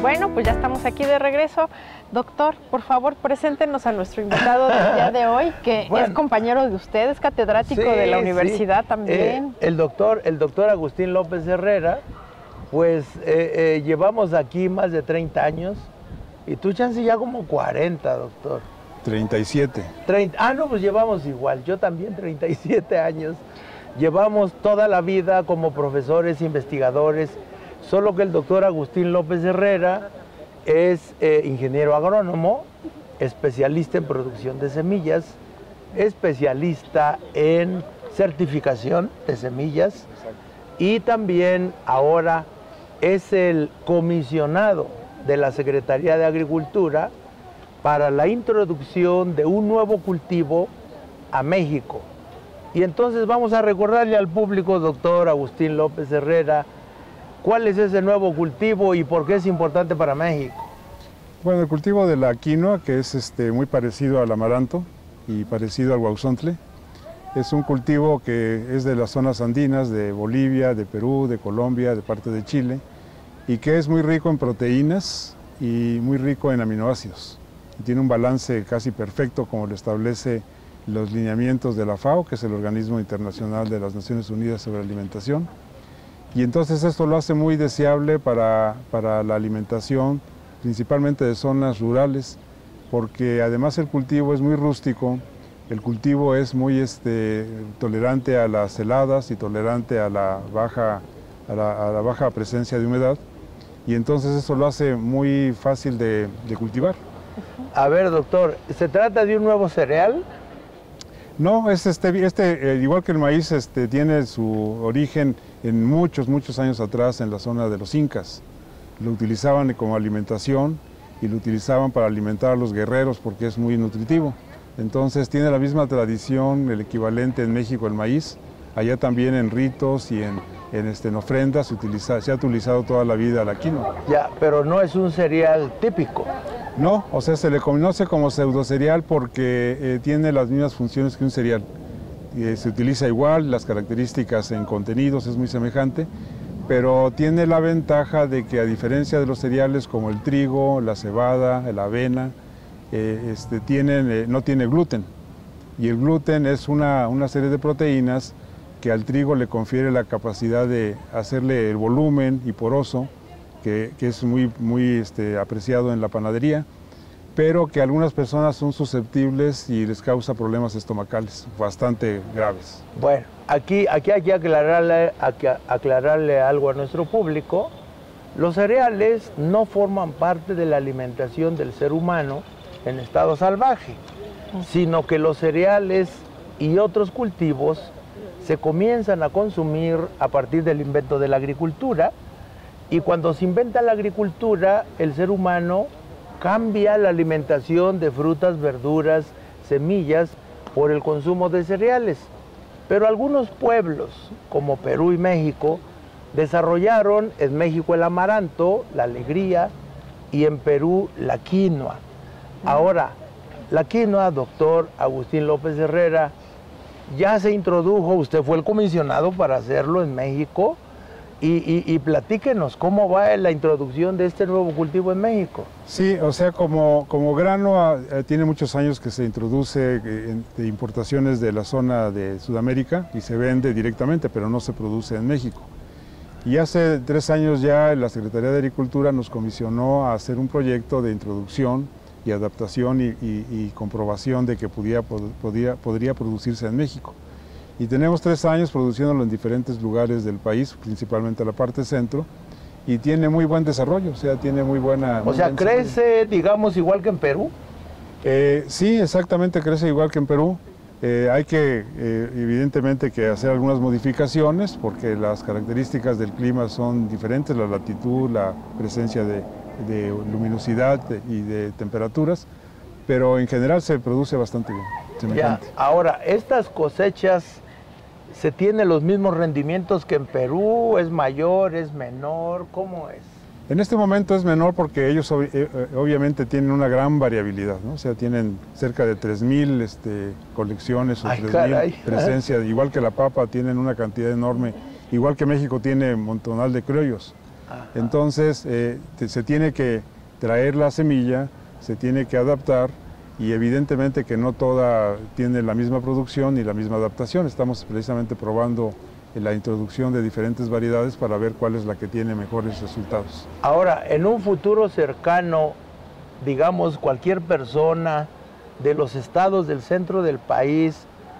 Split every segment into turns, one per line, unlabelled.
Bueno, pues ya estamos aquí de regreso. Doctor, por favor, preséntenos a nuestro invitado del día de hoy, que es compañero de usted, es catedrático de la universidad también.
El doctor Agustín López Herrera, pues llevamos aquí más de 30 años, y tú, chance, ya como 40, doctor.
37.
No, pues llevamos igual, yo también 37 años. Llevamos toda la vida como profesores, investigadores, solo que el doctor Agustín López Herrera es ingeniero agrónomo, especialista en producción de semillas, especialista en certificación de semillas y también ahora es el comisionado de la Secretaría de Agricultura para la introducción de un nuevo cultivo a México. Y entonces vamos a recordarle al público, doctor Agustín López Herrera, ¿cuál es ese nuevo cultivo y por qué es importante para México?
Bueno, el cultivo de la quinoa, que es muy parecido al amaranto y parecido al guauzontle, es un cultivo que es de las zonas andinas de Bolivia, de Perú, de Colombia, de parte de Chile, y que es muy rico en proteínas y muy rico en aminoácidos. Y tiene un balance casi perfecto, como lo establece los lineamientos de la FAO, que es el Organismo Internacional de las Naciones Unidas sobre Alimentación. Y entonces esto lo hace muy deseable para la alimentación, principalmente de zonas rurales, porque además el cultivo es muy rústico, el cultivo es muy tolerante a las heladas y tolerante a la baja presencia de humedad, y entonces eso lo hace muy fácil de cultivar.
A ver, doctor, ¿se trata de un nuevo cereal?
No, es igual que el maíz, tiene su origen en muchos años atrás en la zona de los incas. Lo utilizaban como alimentación y lo utilizaban para alimentar a los guerreros porque es muy nutritivo. Entonces tiene la misma tradición, el equivalente en México el maíz. Allá también en ritos y en ofrendas se ha utilizado toda la vida la quinoa.
Ya, pero no es un cereal típico.
No, o sea, se le conoce como pseudocereal porque tiene las mismas funciones que un cereal. Se utiliza igual, las características en contenidos es muy semejante, pero tiene la ventaja de que, a diferencia de los cereales como el trigo, la cebada, la avena, no tiene gluten. Y el gluten es una serie de proteínas que al trigo le confiere la capacidad de hacerle el volumen y poroso, que es muy apreciado en la panadería, pero que algunas personas son susceptibles y les causa problemas estomacales bastante graves.
Bueno, aquí hay que aclararle algo a nuestro público. Los cereales no forman parte de la alimentación del ser humano en estado salvaje, sino que los cereales y otros cultivos se comienzan a consumir a partir del invento de la agricultura. Y cuando se inventa la agricultura, el ser humano cambia la alimentación de frutas, verduras, semillas por el consumo de cereales. Pero algunos pueblos, como Perú y México, desarrollaron en México el amaranto, la alegría, y en Perú la quinoa. Ahora, la quinoa, doctor Agustín López Herrera, ya se introdujo, usted fue el comisionado para hacerlo en México. Y platíquenos, ¿cómo va la introducción de este nuevo cultivo en México?
Sí, o sea, como grano tiene muchos años que se introduce de importaciones de la zona de Sudamérica y se vende directamente, pero no se produce en México. Y hace 3 años ya la Secretaría de Agricultura nos comisionó a hacer un proyecto de introducción y adaptación y comprobación de que podría producirse en México. Y tenemos 3 años produciéndolo en diferentes lugares del país, principalmente la parte centro, y tiene muy buen desarrollo, o sea, tiene muy buena...
O sea, ¿crece, digamos, igual que en Perú?
Sí, exactamente, crece igual que en Perú. Hay que, evidentemente, hacer algunas modificaciones, porque las características del clima son diferentes, la latitud, la presencia de luminosidad y de temperaturas, pero en general se produce bastante bien, semejante.
Ya, ahora, estas cosechas, ¿se tienen los mismos rendimientos que en Perú? ¿Es mayor, es menor? ¿Cómo es?
En este momento es menor porque ellos obviamente tienen una gran variabilidad, ¿no? O sea, tienen cerca de 3,000 colecciones o 3,000 presencias, igual que la papa tienen una cantidad enorme, igual que México tiene montonal de criollos. Ajá. Entonces se tiene que traer la semilla, se tiene que adaptar y evidentemente que no toda tiene la misma producción ni la misma adaptación. Estamos precisamente probando la introducción de diferentes variedades para ver cuál es la que tiene mejores resultados.
Ahora, en un futuro cercano, digamos, cualquier persona de los estados del centro del país,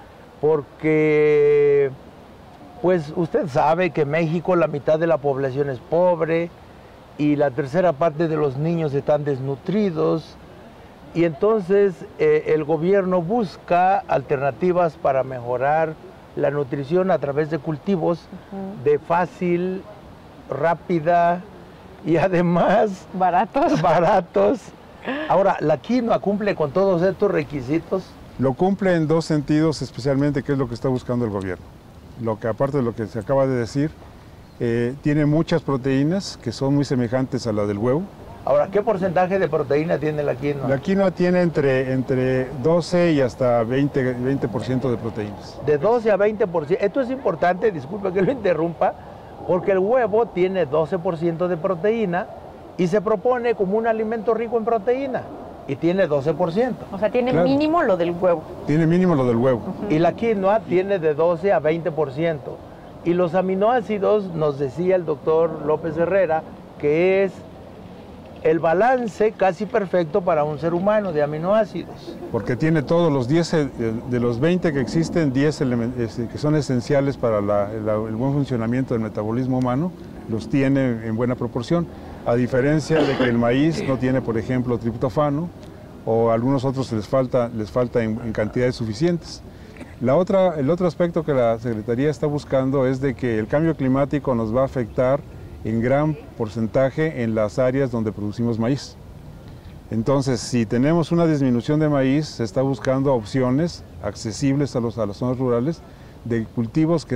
porque pues usted sabe que México, la mitad de la población es pobre y la tercera parte de los niños están desnutridos, y entonces el gobierno busca alternativas para mejorar la nutrición a través de cultivos de fácil, rápida y además baratos. Ahora, ¿la quinoa cumple con todos estos requisitos?
Lo cumple en dos sentidos especialmente, que es lo que está buscando el gobierno. Lo que, aparte de lo que se acaba de decir, tiene muchas proteínas que son muy semejantes a la del huevo.
Ahora, ¿qué porcentaje de proteína tiene la quinoa?
La quinoa tiene entre 12 y hasta 20% de proteínas.
De 12 a 20%. Esto es importante, disculpe que lo interrumpa, porque el huevo tiene 12% de proteína y se propone como un alimento rico en proteína y tiene 12%.
O sea, tiene mínimo lo del huevo.
Tiene mínimo lo del huevo.
Y la quinoa tiene de 12 a 20%. Y los aminoácidos, nos decía el doctor López Herrera, que es el balance casi perfecto para un ser humano de aminoácidos.
Porque tiene todos los 10, de los 20 que existen, 10 que son esenciales para el buen funcionamiento del metabolismo humano, los tiene en buena proporción. A diferencia de que el maíz no tiene, por ejemplo, triptofano, o a algunos otros les falta en cantidades suficientes. El otro aspecto que la Secretaría está buscando es de que el cambio climático nos va a afectar en gran porcentaje en las áreas donde producimos maíz. Entonces, si tenemos una disminución de maíz, se está buscando opciones accesibles a las zonas rurales de cultivos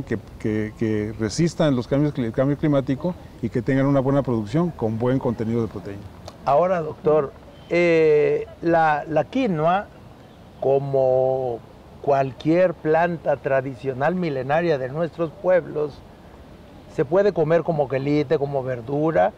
que resistan el cambio climático y que tengan una buena producción con buen contenido de proteína.
Ahora, doctor, la quinoa, como cualquier planta tradicional milenaria de nuestros pueblos, ¿se puede comer como quelite, como verdura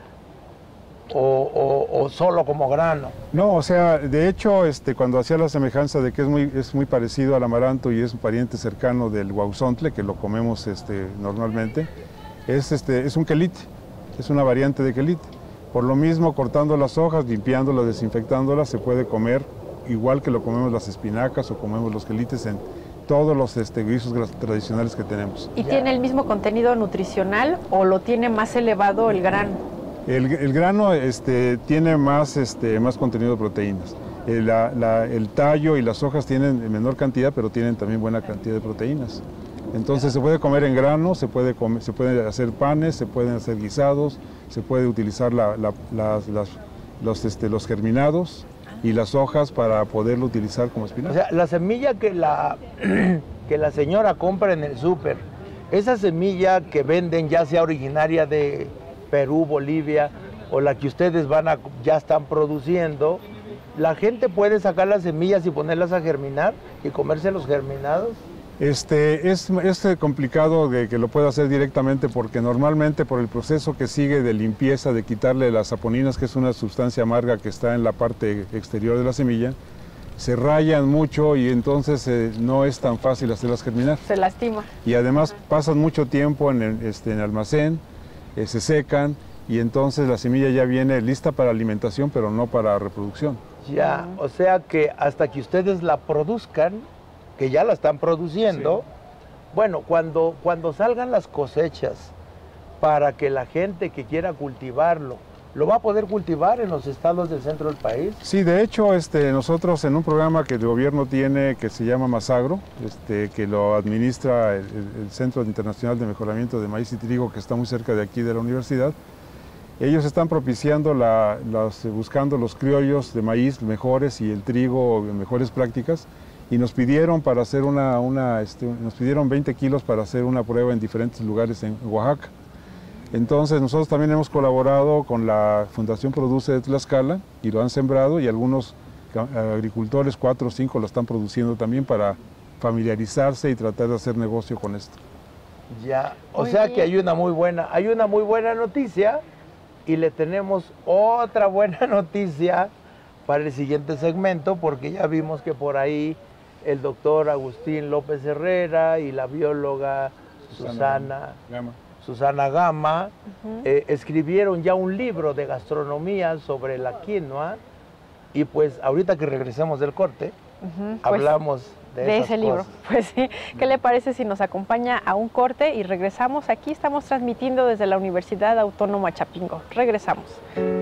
o solo como grano?
No, o sea, de hecho, cuando hacía la semejanza de que es muy parecido al amaranto y es un pariente cercano del guauzontle, que lo comemos normalmente, es un quelite, es una variante de quelite. Por lo mismo, cortando las hojas, limpiándolas, desinfectándolas, se puede comer igual que lo comemos las espinacas o comemos los quelites en todos los guisos tradicionales que tenemos.
¿Y tiene el mismo contenido nutricional o lo tiene más elevado el grano?
El grano tiene más contenido de proteínas. El tallo y las hojas tienen en menor cantidad, pero tienen también buena cantidad de proteínas. Entonces se puede comer en grano, se puede hacer panes, se pueden hacer guisados, se puede utilizar los germinados y las hojas para poderlo utilizar como espinaca.
O sea, la semilla que la señora compra en el súper, esa semilla que venden, ya sea originaria de Perú, Bolivia, o la que ustedes ya están produciendo, ¿la gente puede sacar las semillas y ponerlas a germinar y comerse los germinados?
Es complicado de que lo pueda hacer directamente porque normalmente por el proceso que sigue de limpieza, de quitarle las saponinas, que es una sustancia amarga que está en la parte exterior de la semilla, se rayan mucho y entonces no es tan fácil hacerlas germinar.
Se lastima.
Y además pasan mucho tiempo en el almacén, se secan y entonces la semilla ya viene lista para alimentación, pero no para reproducción.
Ya, o sea que hasta que ustedes la produzcan, que ya la están produciendo, sí. Bueno, cuando salgan las cosechas, para que la gente que quiera cultivarlo, ¿lo va a poder cultivar en los estados del centro del país?
Sí, de hecho, nosotros en un programa que el gobierno tiene que se llama Masagro, que lo administra el Centro Internacional de Mejoramiento de Maíz y Trigo, que está muy cerca de aquí de la universidad, ellos están propiciando, buscando los criollos de maíz mejores y el trigo en mejores prácticas, y nos pidieron para hacer nos pidieron 20 kilos para hacer una prueba en diferentes lugares en Oaxaca. Entonces nosotros también hemos colaborado con la Fundación Produce de Tlaxcala y lo han sembrado, y algunos agricultores, 4 o 5, lo están produciendo también para familiarizarse y tratar de hacer negocio con esto.
Ya, o sea que hay una muy buena noticia y le tenemos otra buena noticia para el siguiente segmento, porque ya vimos que por ahí el doctor Agustín López Herrera y la bióloga Susana Gama escribieron ya un libro de gastronomía sobre la quinoa, y pues ahorita que regresemos del corte, hablamos de ese libro.
Pues sí, ¿qué le parece si nos acompaña a un corte y regresamos? Aquí estamos transmitiendo desde la Universidad Autónoma Chapingo. Regresamos.